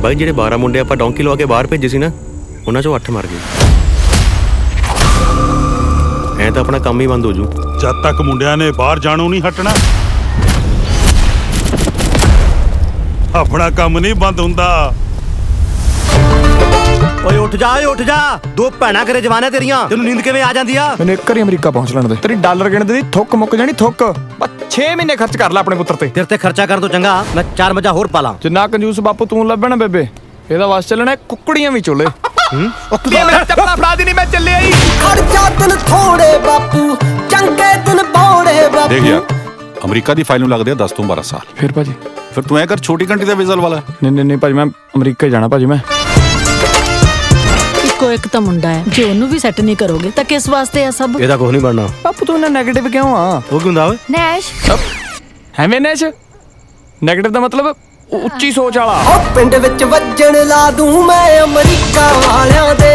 ਬਾਈ ਜਿਹੜੇ 12 ਮੁੰਡੇ ਆਪਾਂ ਡੌਂਕੀ ਲਵਾ ਕੇ ਬਾਹਰ ਭੇਜੇ ਸੀ ਨਾ, ਉਹਨਾਂ ਚੋਂ 8 ਮਰ ਗਏ। ਐ ਤਾਂ ਆਪਣਾ ਕੰਮ ਹੀ ਬੰਦ ਹੋ ਜੂ। ਜਦ ਤੱਕ ਮੁੰਡਿਆਂ ਨੇ ਬਾਹਰ ਜਾਣੋਂ ਨਹੀਂ ਹਟਣਾ, ਆਪਣਾ ਕੰਮ ਨਹੀਂ ਬੰਦ ਹੁੰਦਾ। ਓਏ ਉੱਠ ਜਾ, ਓਏ ਉੱਠ ਜਾ। 2 ਭੈਣਾਂ ਘਰੇ ਜਵਾਨਾਂ ਤੇਰੀਆਂ, ਤੈਨੂੰ ਨੀਂਦ ਕਿਵੇਂ ਆ ਜਾਂਦੀ ਆ? ਮੈਨੂੰ ਇੱਕ ਵਾਰੀ ਅਮਰੀਕਾ ਪਹੁੰਚ ਲੈਣ ਦੇ। ਤੇਰੀ ਡਾਲਰ ਗਿਣਦੇ ਦੀ ਥੁੱਕ ਮੁੱਕ ਜਾਣੀ ਥੁੱਕ। ਬਸ 6 ਮਹੀਨੇ ਖਰਚ ਕਰ ਲੈ ਆਪਣੇ ਪੁੱਤਰ ਤੇ। ਤੇਰੇ ਤੇ ਖਰਚਾ ਕਰਨ ਤੋਂ ਚੰਗਾ ਮੈਂ 4 ਮੱਝਾਂ ਹੋਰ ਪਾਲਾਂ। ਜਿੰਨਾ ਕੰਜੂਸ ਬਾਪੂ ਤੂੰ ਲੱਭਣਾ ਬੇਬੇ, ਇਹਦਾ ਵਾਸ ਚੱਲਣਾ ਕੁੱਕੜੀਆਂ ਵੀ ਚੋਲੇ। ਮੇਰਾ ਚੱਪਲਾ ਫੜਾ ਦੀ, ਨਹੀਂ ਮੈਂ ਚੱਲੇ ਆਈ। ਖੜ ਜਾ ਦਿਨ ਥੋੜੇ ਬਾਪੂ, ਚੰਗੇ ਦਿਨ ਬੋੜੇ ਬਾਪੂ। ਦੇਖ ਯਾਰ, ਅਮਰੀਕਾ ਦੀ ਫਾਈਲ ਨੂੰ ਲੱਗਦੇ ਆ 10 ਤੋਂ 12 ਸਾਲ। ਫਿਰ ਭਾਜੀ ਫਿਰ ਤੂੰ ਐ ਕਰ, ਛੋਟੀ ਕੰਟਰੀ ਦਾ ਵੀਜ਼ਾ ਵਾਲਾ। ਨਹੀਂ ਭਾਜੀ, ਮੈਂ ਅਮਰੀਕਾ ਹੀ ਜਾਣਾ ਭਾਜੀ। ਮੈਂ ਇੱਕੋ ਇੱਕ ਤਾਂ ਮੁੰਡਾ ਹੈ, ਜੇ ਉਹਨੂੰ ਵੀ ਸੈੱਟ ਨਹੀਂ ਕਰੋਗੇ ਤਾਂ ਕਿਸ ਵਾਸਤੇ ਆ ਸਭ? ਇਹਦਾ ਕੁਝ ਨਹੀਂ ਬਣਨਾ। ਬਾਪੂ ਤੂੰ ਇੰਨਾ ਨੈਗੇਟਿਵ ਕਿਉਂ ਆ? ਉਹ ਕੀ ਹੁੰਦਾ ਓਏ? ਨੈਸ਼ ਐਵੇਂ ਨੈਸ਼ ਨੈਗੇਟਿਵ ਦਾ ਮਤਲਬ ਉੱਚੀ ਸੋਚ ਵਾਲਾ। ਉਹ ਪਿੰਡ ਵਿੱਚ ਵੱਜਣ ਲਾ ਦੂੰ ਮੈਂ ਅਮਰੀਕਾ ਵਾਲਿਆਂ ਦੇ।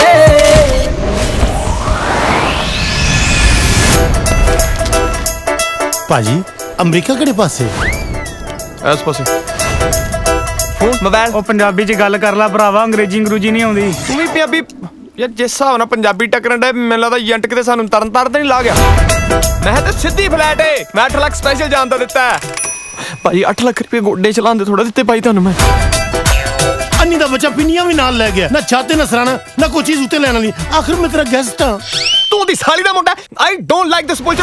ਭਾਜੀ ਅਮਰੀਕਾ ਕਿਹੜੇ ਪਾਸੇ? ਇਸ ਪਾਸੇ। ਮੋਬਾਈਲ ਉਹ ਪੰਜਾਬੀ ਚ ਗੱਲ ਕਰ ਲੈ ਭਰਾਵਾ, ਅੰਗਰੇਜ਼ੀ ਨਹੀਂ ਆਉਂਦੀ। ਤੂੰ ਵੀ ਪੰਜਾਬੀ ਯਾਰ, ਜਿਸ ਹਿਸਾਬ ਨਾਲ ਪੰਜਾਬੀ ਟੱਕਰਨ ਡੇ ਮੈਨੂੰ ਲੱਗਦਾ ਏਜੰਟ ਕਿਤੇ ਸਾਨੂੰ ਤਰਨ ਤਾਰਨ ਤੇ ਨਹੀਂ ਲਾ ਗਿਆ। ਮੈਂ ਤਾਂ ਸਿੱਧੀ ਫਲੈਟ ਏ, ਮੈਂ 8 ਲੱਖ ਸਪੈਸ਼ਲ ਜਾਣ ਦਾ ਦਿੱਤਾ ਭਾਜੀ। 8 ਲੱਖ ਰੁਪਏ ਗੋਡੇ ਚਲਾਉਂਦੇ ਥੋੜਾ ਦਿੱਤੇ ਭਾਈ ਤੁਹਾਨੂੰ ਮੈਂ। ਅੰਨੀ ਦਾ ਬੱਚਾ ਪਿੰਨੀਆਂ ਵੀ ਨਾਲ ਲੈ ਗਿਆ, ਨਾ ਛਾਤੇ ਨਾ ਸਰਾਣਾ ਨਾ ਕੋਈ ਚੀਜ਼ ਉੱਤੇ ਲੈਣ ਵਾਲੀ। ਆਖਰ ਮੈਂ ਤੇਰਾ ਗੈਸਟ ਆ। ਤੂੰ ਦੀ ਸਾਲੀ ਦਾ ਮੁੰਡਾ। I don't like this bullshit.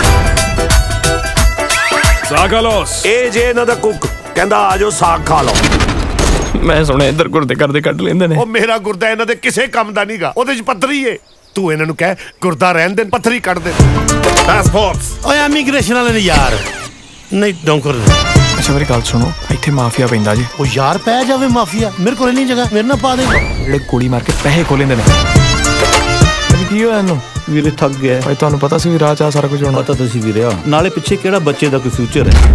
ਸਾਗਲੋਸ ਇਹ ਜੇ ਇਹਨਾਂ ਦਾ ਕੁੱਕ ਕਹਿੰਦਾ ਆ ਜਾਓ ਸਾਗ ਖਾ ਲਓ। ਮੈਂ ਸੁਣਿਆ ਇੱਧਰ ਗੁਰਦੇ ਕਰਦੇ ਕੱਢ ਲੈਂਦੇ ਨੇ। ਉਹ ਮੇਰਾ ਗੁਰਦਾ ਇਹਨਾਂ ਦੇ ਕਿਸੇ ਕੰਮ ਦਾ ਨਹੀਂਗਾ, ਉਹਦੇ ਚ ਪੱਥਰੀ ਏ। ਤੂੰ ਇਹਨਾਂ ਨੂੰ ਕਹਿ ਗੁਰਦਾ ਰਹਿਣ ਦੇ, ਪੱਥਰੀ ਕੱਢ ਦੇ। ਪਾਸਪੋਰਟਸ ਓਏ ਇਮੀਗ੍ਰੇਸ਼ਨ ਵਾਲੇ ਨੇ ਯਾਰ, ਨਹੀਂ ਡੌਂਕਰ। ਅੱਛਾ ਮੇਰੀ ਗੱਲ ਸੁਣੋ, ਇੱਥੇ ਮਾਫੀਆ ਪੈਂਦਾ ਜੀ। ਉਹ ਯਾਰ ਪੈ ਜਾਵੇ ਮਾਫੀਆ, ਮੇਰੇ ਕੋਲ ਨਹੀਂ ਜਗ੍ਹਾ, ਮੇਰੇ ਨਾਲ ਪਾ ਦੇ। ਜਿਹੜੇ ਗੋਲੀ ਮਾਰ ਕੇ ਪੈਸੇ ਖੋ ਲੈਂਦੇ ਨੇ। ਕੀ ਹੋਇਆ ਇਹਨੂੰ? ਵੀਰੇ ਥੱਕ ਗਿਆ ਭਾਈ, ਤੁਹਾਨੂੰ ਪਤਾ ਸੀ ਵੀ ਰਾਹ ਚ ਆ ਸਾਰਾ ਕੁਝ ਹੋਣਾ। ਪਤਾ ਤੁਸੀਂ ਵੀਰੇ ਆ, ਨਾਲੇ ਪਿੱਛੇ ਕਿਹੜਾ ਬੱਚੇ ਦਾ ਕੋਈ ਫਿਊਚਰ ਹੈ।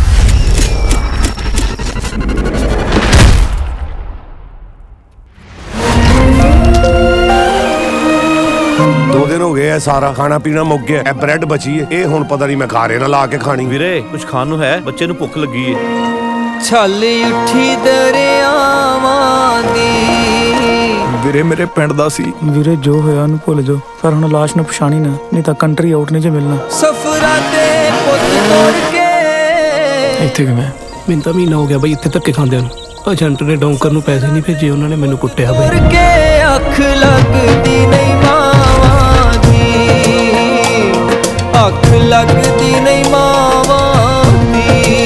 2 ਦਿਨ ਹੋ ਗਏ ਐ, ਸਾਰਾ ਖਾਣਾ ਪੀਣਾ ਮੁੱਕ ਗਿਆ। ਇਹ ਬ੍ਰੈਡ ਬਚੀ ਏ, ਇਹ ਹੁਣ ਪਤਾ ਨਹੀਂ ਮੈਂ ਘਾਰੇ ਨਾਲ ਲਾ ਕੇ ਖਾਣੀ। ਵੀਰੇ ਕੁਝ ਖਾਣ ਨੂੰ ਹੈ? ਬੱਚੇ ਨੂੰ ਭੁੱਖ ਲੱਗੀ ਏ। ਛਲ ਉੱਠੀ ਦਰਿਆਵਾਂ ਦੀ। ਵੀਰੇ ਮੇਰੇ ਪਿੰਡ ਦਾ ਸੀ। ਵੀਰੇ ਜੋ ਹੋਇਆ ਉਹਨੂੰ ਭੁੱਲ ਜਾਓ, ਪਰ ਹੁਣ ਲਾਸ਼ ਨੂੰ ਪਛਾਣੀ ਨਾ, ਨਹੀਂ ਤਾਂ ਕੰਟਰੀ ਆਊਟ ਨਹੀਂ ਜੇ ਮਿਲਣਾ। ਸਫਰਾਂ ਦੇ ਪੁੱਤ ਤੋੜ ਕੇ ਇੱਥੇ ਕਿਵੇਂ? ਮੈਨੂੰ ਤਾਂ ਮਹੀਨਾ ਹੋ ਗਿਆ ਬਈ ਇੱਥੇ ਧੱਕੇ ਖਾਂਦਿਆਂ ਨੂੰ। ਏਜੰਟ ਨੇ ਡੌਂਕਰ ਨੂੰ ਪੈਸੇ ਨਹੀਂ ਭੇਜੇ, ਉਹਨਾਂ ਨੇ ਮੈਨੂੰ ਕੁੱਟਿਆ ਬਈ। ਅੱਖ ਲੱਗਦੀ ਨਹੀਂ ਮਾਵਾਂ ਦੀ, ਅੱਖ ਲੱਗਦੀ ਨਹੀਂ ਮਾਵਾਂ ਦੀ।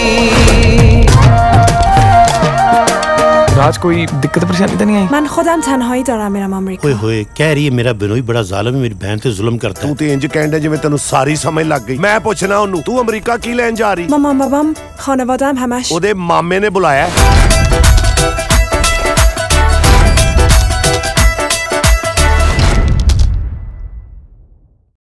राज कोई दिक्कत परेशानी तो नहीं आई? मैं खुदाम तन्हाई दौरान मेरा अमेरिका। ओए होए कह रही है मेरा बिनोई बड़ा जालिम है, मेरी बहन पे जुल्म करता है। तू ते इंज कहंडे जिवें तैनूं सारी समझ लग गई। मैं पूछना ओनू, तू अमेरिका की लैन जा रही? मम्मा बाबम खाना वादाम हमेश। ओदे मामे ने बुलाया।